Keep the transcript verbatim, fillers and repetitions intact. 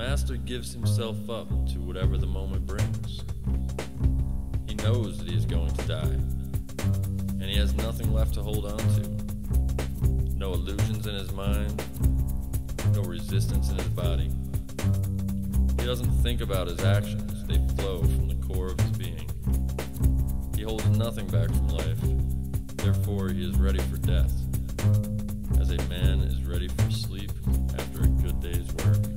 master gives himself up to whatever the moment brings. He knows that he is going to die, and he has nothing left to hold on to. No illusions in his mind, no resistance in his body. He doesn't think about his actions, they flow from the core of his being. He holds nothing back from life, therefore he is ready for death, as a man is ready for sleep after a good day's work.